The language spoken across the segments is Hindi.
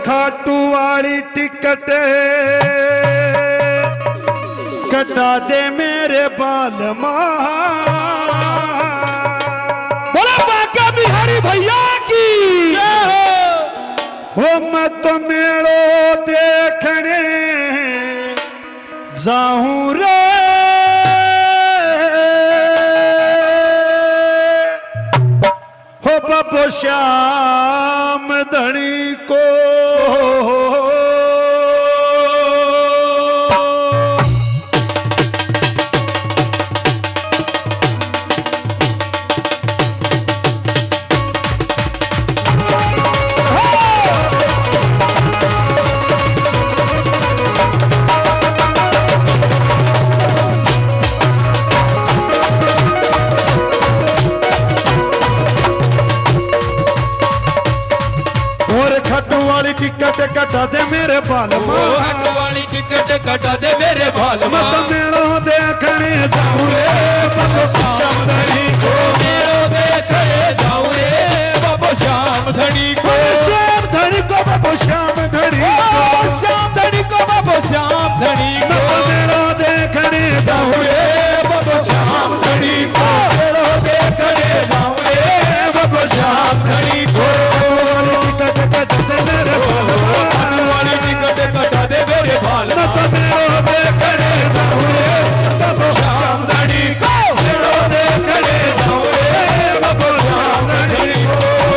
खाटू वाली टिकट कटा दे मेरे बाल बोला बांका बिहारी भैया की हो। मैं तो मेलो देखने जाऊं रे हो बाबू श्याम धनी को। टिकट कटा दे मेरे बाल हट वाली टिकट कटा दे मेरे बाल मत मेलो देखने जाऊं रे बाबू श्याम धनी को। मेलो देखने जाऊं रे बाबू श्याम धनी को। श्याम धनी को बाबू श्याम धनी को। श्याम धनी को बाबू श्याम धनी को। मत मेलो देखने जाऊं रे बाबू श्याम धनी को। मेलो देखने जाऊं रे बाबू श्याम धनी को। टिकट कटा दे मेरे बाल वाली टिकट कटा दे मेरे बाल मत मेलो देखने जाऊं रे बाबू श्याम धनी को। मेलो देखने जाऊं रे बाबू श्याम धनी को।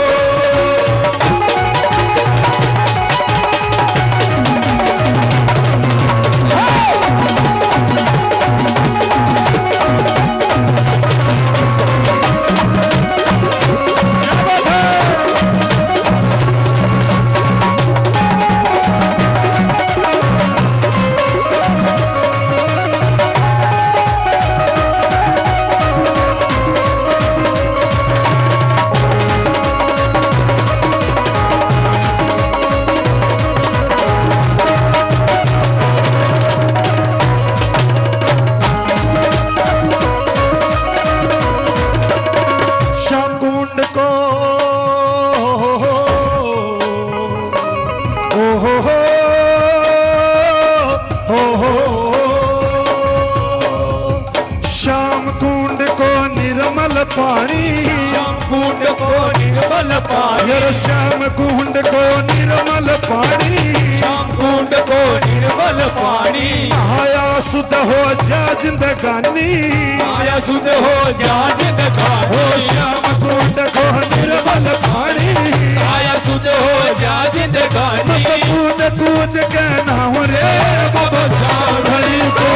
पानी श्याम कुंड को निर्मल पानी। श्याम कुंड को निर्मल पानी। श्याम कुंड को निर्मल पानी। आया सुध हो जा जिंदगानी। आया सुध हो जा जिंदगानी। हो श्याम कुंड को निर्मल पानी। आया सुध हो जा जिंदगानी। कूद कूद के नाम रे बाबा श्याम धनी को।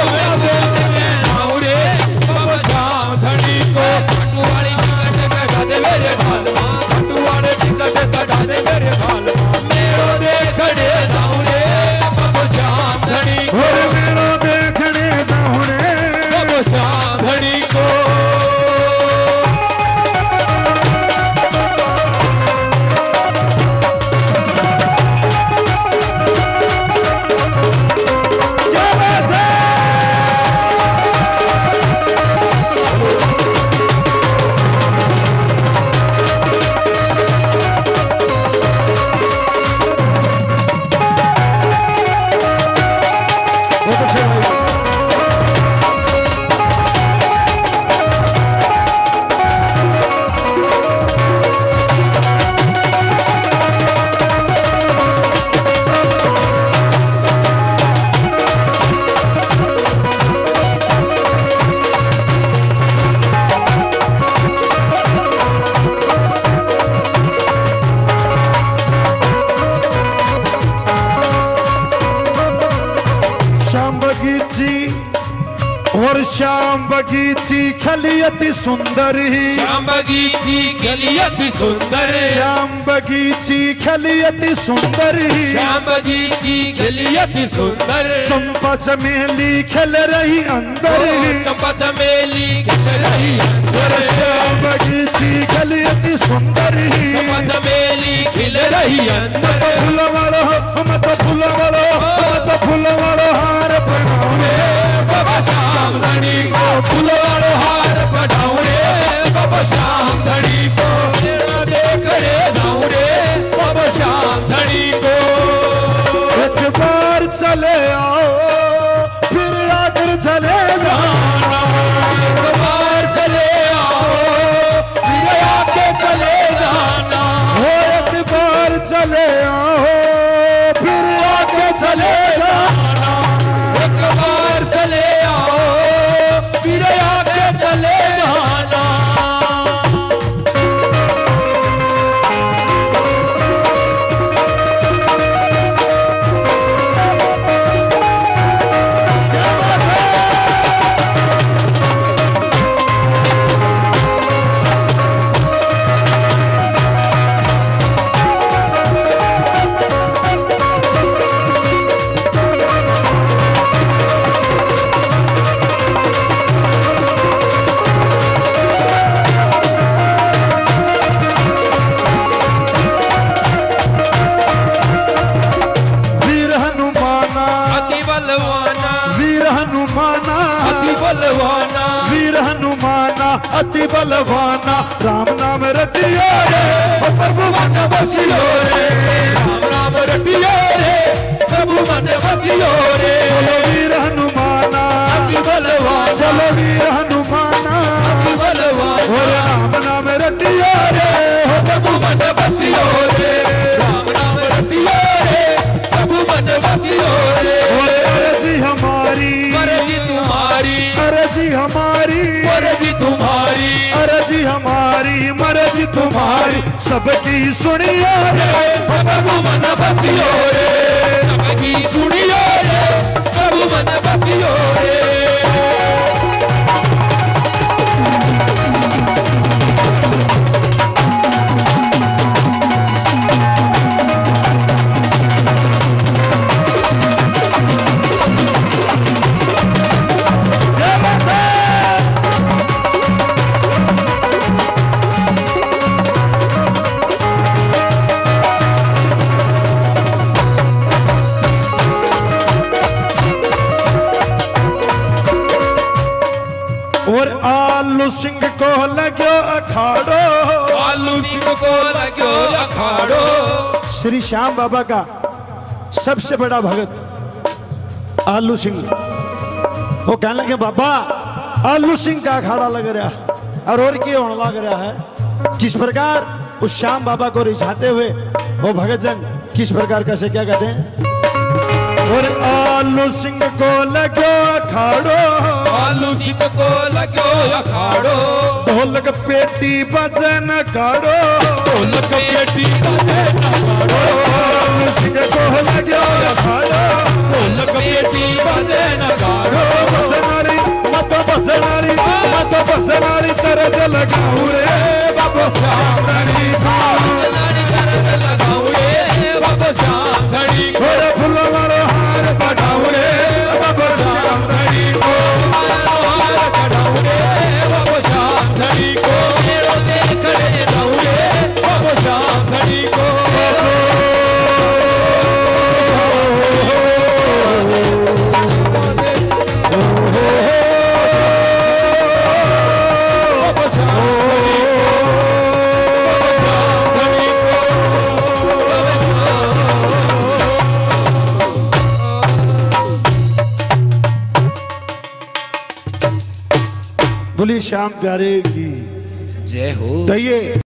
मेरे बाल हट वाली टिकट कटा दे मेरे बाल। मेलो देखने जाऊं रे बाबू श्याम धनी को। मेलो देखने जाऊं रे बाबू श्याम धनी को। क्या बात है। और श्याम बगीची खलियति सुंदर ही। श्याम बगीची खलियति सुंदर। श्याम बगीची खलियति सुंदर ही। श्याम बगीची खलियति सुंदर। चंपा चमेली खिल रही अंदर ही। चंपा चमेली खिल रही अंदर। श्याम बगीची खलियति सुंदर ही। चंपा चमेली खिल रही अंदर। फूल वालो मत फूल वालो मत फूल वालो हार पहनावे बाबा श्याम धनी को। फूल वालो हार पहनाऊं रे बाबा श्याम धनी को। देखने जाऊं रे बाबा श्याम धनी को। बलवाना वीर हनुमाना अति बलवाना राम नाम रटिया रे प्रभु मन बसियो रे राम नाम रटिया रे प्रभु मन बसियो रे बोलो वीर हनुमाना अति बलवाना बोलो वीर हनुमाना अति बलवाना और राम नाम रटिया रे प्रभु मन बसियो रे राम नाम रटिया रे प्रभु मन बसियो रे अर्जी हमारी मर्जी तुम्हारी अर्जी हमारी मर्जी तुम्हारी अर्जी हमारी मर्जी तुम्हारी सबकी सुनियो रे प्रभु मन बसियो रे सबकी सुनियो रे प्रभु मन बसियो रे और आलू सिंह को लग्यो अखाड़ो आलू सिंह को लग्यो अखाड़ो श्री श्याम बाबा का सबसे बड़ा भगत आलू सिंह वो कहने लगे बाबा आलू सिंह का अखाड़ा लग रहा है और क्या होने लग रहा है किस प्रकार उस श्याम बाबा को रिझाते हुए वो भगत जन किस प्रकार कैसे क्या कहते हैं और आलू सिंह को लग्यो अखाड़ो आलू सिंह को लग्यो अखाड़ो ढोलक पेटी बजन काड़ो ढोलक पेटी बजन काड़ो आलू सिंह को लग्यो अखाड़ो ढोलक पेटी बजन काड़ो बजनारी मत बजनारी तेरे जल लगाऊं रे बाबा श्याम धनी बजनारी तरफ लगाऊं रे बाबा श्याम धनी को फूलों वाला हार बढ़ाऊं रे बाबा श्याम धनी को हार बढ़ाऊं रे बाबा श्याम धनी को मेरो देखड़े जाऊं रे बाबा श्याम धनी को बोली श्याम प्यारे की जय हो। तो ये